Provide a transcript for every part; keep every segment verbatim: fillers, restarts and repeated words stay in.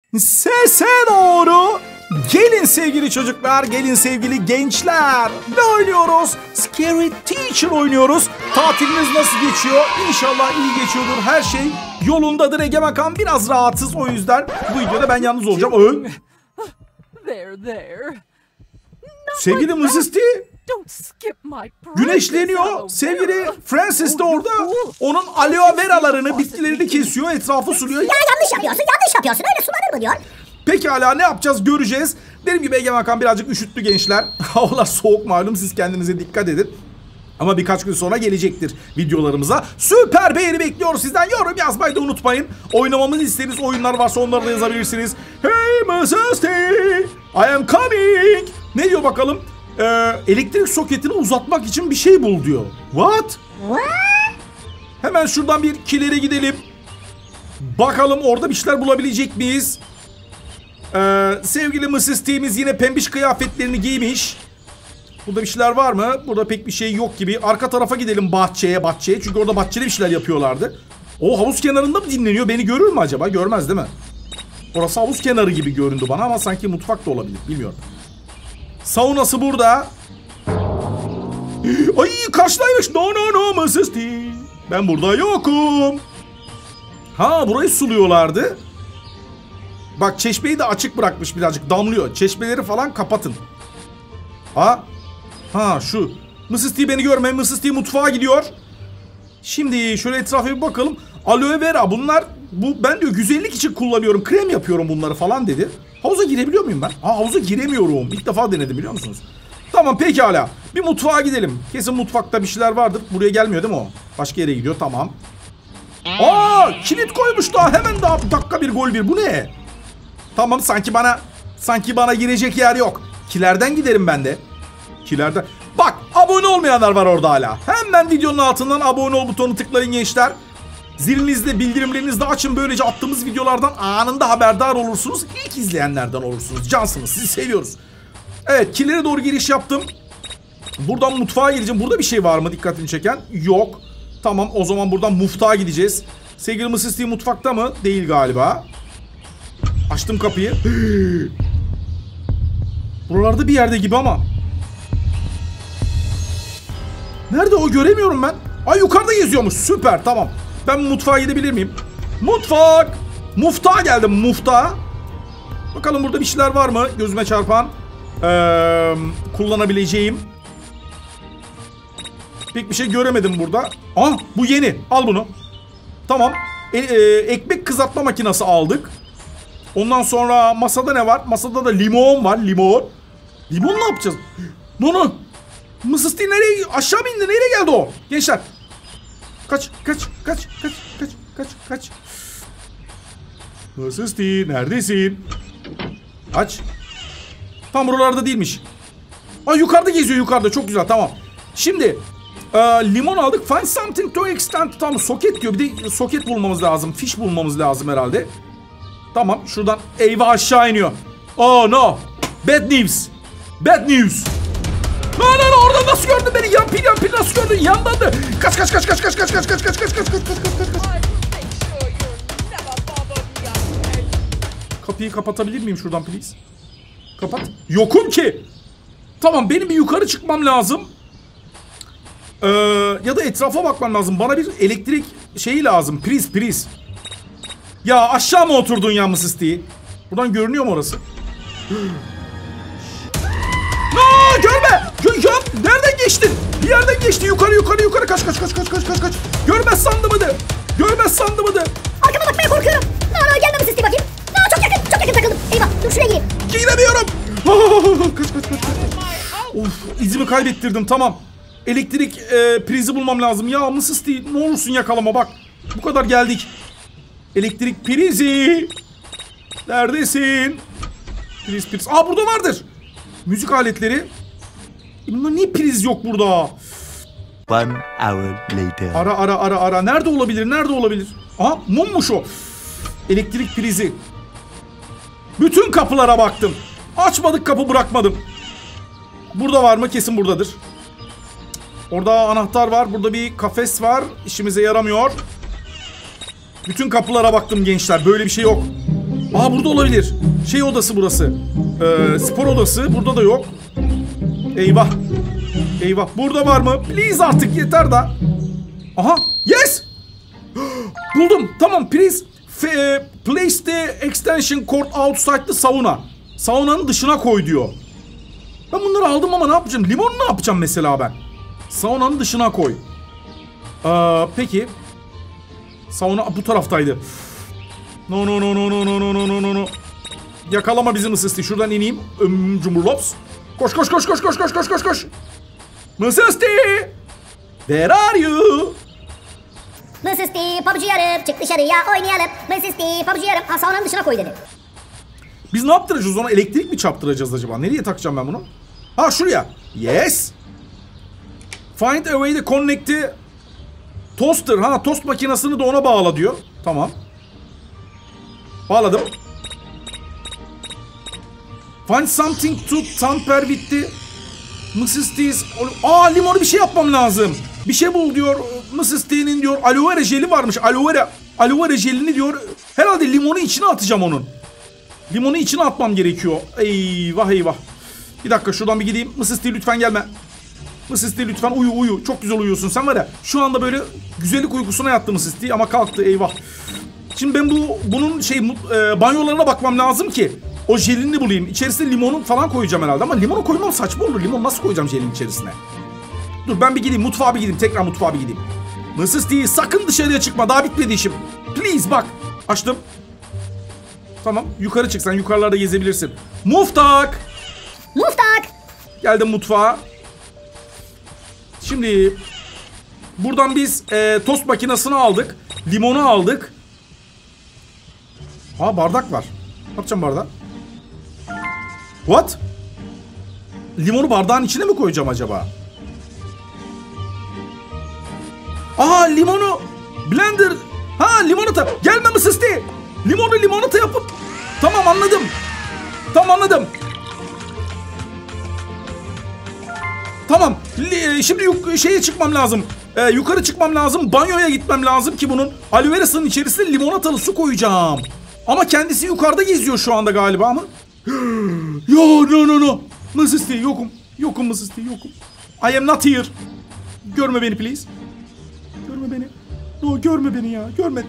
Sese doğru. Gelin sevgili çocuklar, gelin sevgili gençler. Ne oynuyoruz? Scary Teacher oynuyoruz. Tatiliniz nasıl geçiyor? İnşallah iyi geçiyordur. Her şey yolundadır. Egemen Kan biraz rahatsız, o yüzden bu videoda ben yalnız olacağım. Ö There, there. Sevgili missus T güneşleniyor. Sevgili Francis de orada. Onun aloe veralarını, bitkilerini kesiyor, etrafı suluyor. Ya yanlış yapıyorsun, yanlış yapıyorsun. Öyle sulanır mı diyor? Pekala, ne yapacağız göreceğiz. Dediğim gibi Egemen Kan birazcık üşüttü gençler. Havalar soğuk malum, siz kendinize dikkat edin. Ama birkaç gün sonra gelecektir videolarımıza. Süper beğeni bekliyoruz sizden. Yorum yazmayı da unutmayın. Oynamamızı istediğiniz oyunlar varsa onları da yazabilirsiniz. Hey missus T, I am coming. Ne diyor bakalım? Ee, elektrik soketini uzatmak için bir şey bul diyor. What? What? Hemen şuradan bir kilere gidelim. Bakalım orada bir şeyler bulabilecek miyiz? Ee, sevgili missus T'miz yine pembiş kıyafetlerini giymiş. Burada bir şeyler var mı? Burada pek bir şey yok gibi. Arka tarafa gidelim, bahçeye bahçeye. Çünkü orada bahçede bir şeyler yapıyorlardı. O havuz kenarında mı dinleniyor? Beni görür mü acaba? Görmez değil mi? Orası havuz kenarı gibi göründü bana ama sanki mutfak da olabilir. Bilmiyorum. Saunası burada. Ay karşıdaymış. No no no missus T. Ben burada yokum. Ha, burayı suluyorlardı. Bak, çeşmeyi de açık bırakmış, birazcık damlıyor. Çeşmeleri falan kapatın. Ha? Ha şu. missus T beni görme. missus T mutfağa gidiyor. Şimdi şöyle etrafa bir bakalım. Aloe vera bunlar. Bu ben diyor güzellik için kullanıyorum. Krem yapıyorum bunları falan dedi. Havuza girebiliyor muyum ben? Ha, havuza giremiyorum. İlk defa denedim, biliyor musunuz? Tamam pekala. Bir mutfağa gidelim. Kesin mutfakta bir şeyler vardır. Buraya gelmiyor değil mi o? Başka yere gidiyor, tamam. Aa, kilit koymuş daha. Hemen daha dakika bir gol bir. Bu ne? Tamam, sanki bana sanki bana girecek yer yok. Kilerden giderim ben de. Kilerden. Bak, abone olmayanlar var orada hala. Hemen videonun altından abone ol butonu tıklayın gençler. Zilinizle bildirimlerinizi de açın. Böylece attığımız videolardan anında haberdar olursunuz. İlk izleyenlerden olursunuz. Cansınız, sizi seviyoruz. Evet, kilere doğru giriş yaptım. Buradan mutfağa gireceğim. Burada bir şey var mı dikkatini çeken? Yok. Tamam, o zaman buradan mutfağa gideceğiz. Sevgili missus T mutfakta mı? Değil galiba. Açtım kapıyı. Buralarda bir yerde gibi ama. Nerede o, göremiyorum ben. Ay, yukarıda geziyormuş. Süper, tamam. Ben mutfağa gidebilir miyim? Mutfak. Muftağa geldim, muftağa. Bakalım burada bir şeyler var mı gözüme çarpan. Ee, kullanabileceğim. Pek bir şey göremedim burada. Ah, bu yeni. Al bunu. Tamam. E, e, ekmek kızartma makinesi aldık. Ondan sonra masada ne var? Masada da limon var. Limon. Limon ne yapacağız? Nono. missus T nereye? Aşağı mı indi? Nereye geldi o? Gençler. Kaç, kaç, kaç, kaç, kaç, kaç, kaç. missus T neredesin? Aç. Tam buralarda değilmiş. Aa, yukarıda geziyor, yukarıda. Çok güzel, tamam. Şimdi e, limon aldık. Find something to extend. Tamam, soket diyor. Bir de soket bulmamız lazım. Fiş bulmamız lazım herhalde. Tamam, şuradan eyvah aşağı iniyor. Oh no. Bad news. Bad news. No no no, orada nasıl gördün beni? Yampir yampir nasıl gördün? Yandan da. Kaç kaç kaç kaç kaç kaç kaç kaç kaç kaç kaç kaç kaç kaç kaç. Kapıyı kapatabilir miyim şuradan please? Kapat. Yokum ki. Tamam, benim bir yukarı çıkmam lazım. Ee, ya da etrafa bakmam lazım. Bana bir elektrik şeyi lazım. Priz priz. Ya aşağı mı oturdun ya missus T? Buradan görünüyor mu orası? Aa, görme. Gö ya, nereden geçtin? Bir yerden geçti. Yukarı yukarı yukarı. Kaç kaç kaç kaç kaç kaç kaç. Görmez sandım hadi. Görmez sandım hadi. Arkama bakmaya korkuyorum. No no, gelme missus T bakayım. No, çok yakın, çok yakın takıldım. Eyvah, dur şuraya gireyim. Giremiyorum. Kaç kaç kaç kaç. Of, izimi kaybettirdim, tamam. Elektrik e, prizi bulmam lazım. Ya missus T ne olursun yakalama bak. Bu kadar geldik. Elektrik prizi. Neredesin? Priz priz. Aa, burada vardır. Müzik aletleri. E, bunlar niye priz yok burada? One hour later. Ara ara ara ara. Nerede olabilir? Nerede olabilir? Aha, mummuş o. Elektrik prizi. Bütün kapılara baktım. Açmadık kapı, bırakmadım. Burada var mı? Kesin buradadır. Orada anahtar var. Burada bir kafes var. İşimize yaramıyor. Bütün kapılara baktım gençler. Böyle bir şey yok. Aa burada olabilir. Şey odası burası. Ee, spor odası. Burada da yok. Eyvah. Eyvah. Burada var mı? Please artık yeter da. Aha. Yes. Buldum. Tamam. Please F place the extension cord outside the sauna. Saunanın dışına koy diyor. Ben bunları aldım ama ne yapacağım? Limonu ne yapacağım mesela ben? Saunanın dışına koy. Ee, peki. Sauna bu taraftaydı. No no no no no no no no no no. Yakalama bizi Mısısti. Şuradan ineyim. Öm, Cumhurlops. Koş koş koş koş koş koş koş koş koş. Mısısti. Where are you? Mısısti P U B G yarım. Çık dışarıya oynayalım. Mısısti P U B G yarım. Ha saunanın dışına koy dedi. Biz ne yaptıracağız ona? Elektrik mi çarptıracağız acaba? Nereye takacağım ben bunu? Ha şuraya. Yes. Find a way to connect the toaster. Ha tost makinesini de ona bağla diyor. Tamam. Bağladım. Find something to tamper with the Missus T's. Aa limonu bir şey yapmam lazım. Bir şey bul diyor. Missus T'nin diyor aloe vera jeli varmış. Aloe vera, aloe vera jelini diyor. Herhalde limonu içine atacağım onun. Limonu içine atmam gerekiyor. Eyvah eyvah. Bir dakika şuradan bir gideyim. Missus T lütfen gelme. Missus T lütfen uyu uyu. Çok güzel uyuyorsun sen var ya. Şu anda böyle güzellik uykusuna yattı Missus T ama kalktı eyvah. Şimdi ben bu bunun şey e, banyolarına bakmam lazım ki o jelini bulayım. İçerisine limonu falan koyacağım herhalde ama limonu koymam saçma olur. Limon nasıl koyacağım jelin içerisine? Dur ben bir gideyim mutfağa bir gideyim. Tekrar mutfağa bir gideyim. Missus T sakın dışarıya çıkma. Daha bitmedi işim. Please bak. Açtım. Tamam yukarı çık sen yukarılarda gezebilirsin. Muftak. Muftak. Geldim mutfağa. Şimdi buradan biz e, tost makinesini aldık. Limonu aldık. Aa bardak var. Ne yapacağım bardağı? What? Limonu bardağın içine mi koyacağım acaba? Aa limonu blender. Ha limonata. Gelme Missus T. Limonu limonata yapıp. Tamam anladım. Tamam anladım. Tamam. Şimdi yuk şeye çıkmam lazım. Ee, yukarı çıkmam lazım. Banyoya gitmem lazım ki bunun aloe verasının içerisine limonatalı su koyacağım. Ama kendisi yukarıda geziyor şu anda galiba ama. Yo no no no. Missus T yokum. Yokum Missus T yokum. I am not here. Görme beni please. Görme beni. No görme beni ya. Görme.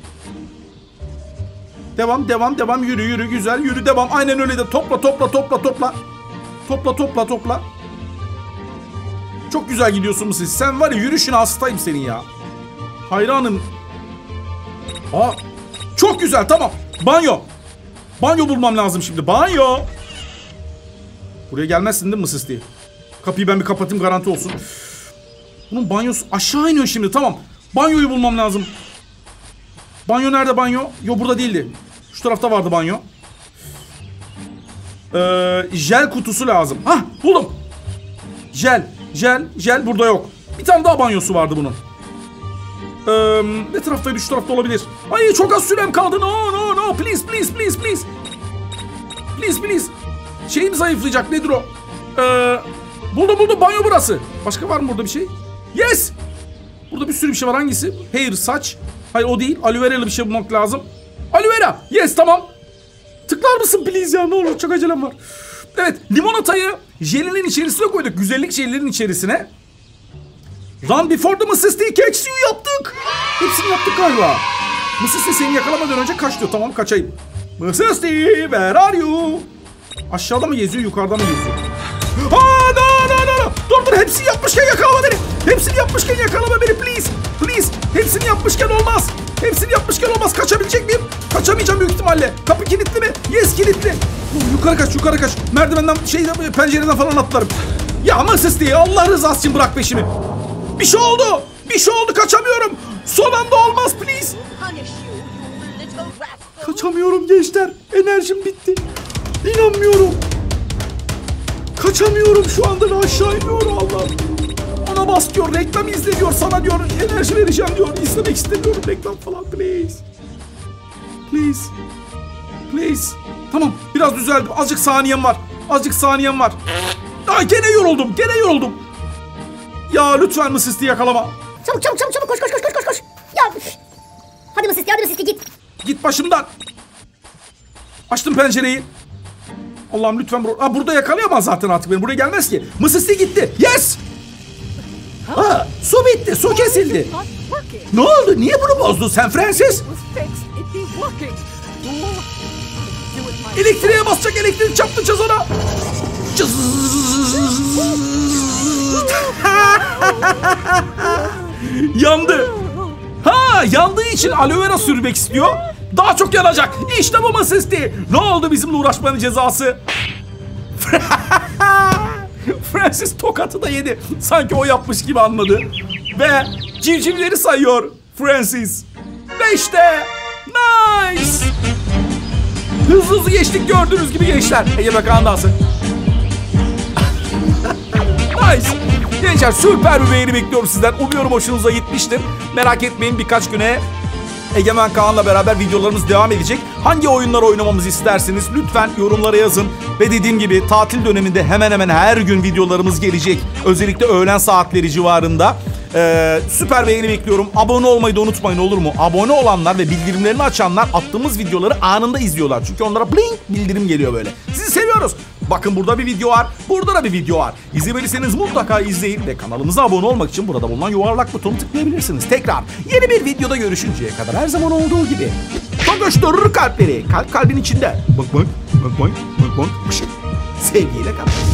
Devam devam devam yürü yürü güzel yürü devam. Aynen öyle de topla topla topla topla. Topla topla topla. Çok güzel gidiyorsun Missus T. Sen var ya yürüyüşüne hastayım senin ya. Hayranım. Aa, çok güzel tamam. Banyo. Banyo bulmam lazım şimdi. Banyo. Buraya gelmezsin değil mi Missus T? Kapıyı ben bir kapatayım garanti olsun. Bunun banyosu aşağı iniyor şimdi tamam. Banyoyu bulmam lazım. Banyo nerede banyo? Yo burada değildi. Şu tarafta vardı banyo. Ee, jel kutusu lazım. Hah buldum. Jel. Jel. Jel burada yok. Bir tane daha banyosu vardı bunun. Ee, ne taraftaydı? Şu tarafta olabilir. Ay çok az sürem kaldı. No no no. Please please please please. Please please. Şeyim zayıflayacak. Nedir o? Ee, buldum buldum. Banyo burası. Başka var mı burada bir şey? Yes. Burada bir sürü bir şey var. Hangisi? Hair saç. Hayır o değil. Aloe vera'lı bir şey bulmak lazım. Aloe vera. Yes tamam. Tıklar mısın please ya? Ne olur çok acelem var. Evet limonatayı jelinin içerisine koyduk. Güzellik jelinin içerisine. Run before the Missus T catch you yaptık. Hepsini yaptık galiba. Missus T seni yakalamadan önce kaç diyor. Tamam kaçayım. Missus T where are you? Aşağıda mı geziyor yukarıda mı geziyor? Aa no no no no. Dur dur hepsini yapmışken yakalama beni. Hepsini yapmışken yakalama beni please. Please. Hepsini yapmışken olmaz. Hepsini yapmışken olmaz. Kaçabilecek miyim? Kaçamayacağım büyük ihtimalle. Kapı kilitli mi? Yes kilitli. Yukarı kaç yukarı kaç. Merdivenden şey pencereden falan atlarım. Ya Missus T Allah rızası için bırak peşimi. Bir şey oldu. Bir şey oldu kaçamıyorum. Son anda olmaz please. Kaçamıyorum gençler. Enerjim bitti. İnanmıyorum. Kaçamıyorum şu anda aşağı iniyorum Allah. Ona bas diyor reklam izle diyor sana diyor enerji vereceğim diyor. İzlemek istemiyorum reklam falan please. Please. Please. Tamam biraz düzeldim. Azıcık saniyem var. Azıcık saniyem var. Ay gene yoruldum. Gene yoruldum. Ya lütfen Missus T yakalama. Çabuk çabuk çabuk çabuk koş koş koş koş koş koş. Ya. Hadi Missus T hadi Missus T git. Git başımdan. Açtım pencereyi. Allah'ım lütfen bur Aa, burada yakalayamaz zaten artık beni. Buraya gelmez ki. Mısır Steve gitti. Yes! Aa, su bitti. Su kesildi. It's not working. Ne oldu? Niye bunu bozdun sen Francis? It was fixed. It'd be working. Fool. Do it my Elektriğe basacak, elektrik çarptıracağız ona. Cız. Yandı. Ha, yandığı için aloe vera sürmek istiyor. Daha çok yanacak. İşte bu Mısır Steve. Ne oldu bizimle uğraşmanın cezası? Francis tokatı da yedi. Sanki o yapmış gibi anladı. Ve civcivleri sayıyor Francis. Ve işte nice. Hızlı hızlı geçtik gördüğünüz gibi gençler. Ege Bakan dansı. Nice. Gençler süper bir beğeni bekliyorum sizden. Umuyorum hoşunuza gitmiştir. Merak etmeyin, birkaç güne Egemen Kaan'la beraber videolarımız devam edecek. Hangi oyunlar oynamamızı isterseniz lütfen yorumlara yazın. Ve dediğim gibi tatil döneminde hemen hemen her gün videolarımız gelecek. Özellikle öğlen saatleri civarında. Ee, süper beğeni bekliyorum. Abone olmayı da unutmayın, olur mu? Abone olanlar ve bildirimlerini açanlar attığımız videoları anında izliyorlar. Çünkü onlara blink bildirim geliyor böyle. Sizi seviyoruz. Bakın burada bir video var. Burada da bir video var. İzlemediyseniz mutlaka izleyin ve kanalımıza abone olmak için burada bulunan yuvarlak butonu tıklayabilirsiniz. Tekrar yeni bir videoda görüşünceye kadar her zaman olduğu gibi çalıştırır kalpleri. Kalp kalbin içinde. Bak bak bak bak bak bak. Sevgiyle kalın.